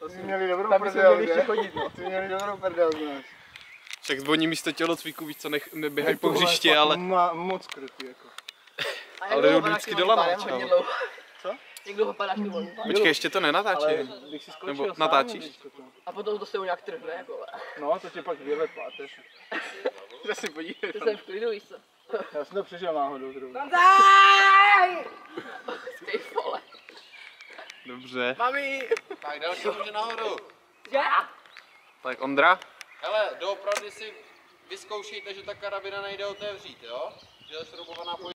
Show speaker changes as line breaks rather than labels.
To si měli dobrou
tam
prdel,
měli ještě chodit, no.
Ty měli dobrou prdel, znáš.
Však oni místo tělocviku víc co neběhají po hřišti, ale...
Moc krutý jako.
Ale jdou vždycky do lamáče.
Co?
Jak dlouho padáš ty volný?
Počkej, ještě to nenatáčím.
Když si skočil
Nebo
sám,
natáčíš?
víš, to.
A potom to se nějak trhne, jako.
No, to tě pak vyjebe páteř. Kde si podívej.
Ty jsem v klidu, víš co?
Já jsem to přežil náhodou zrovna.
Ty vole.
Dobře.
Mami!
Tak další může nahoru.
Já?
Tak Ondra?
Hele, doopravdy si vyzkoušejte, že ta karabina nejde otevřít, jo? Že je šroubovaná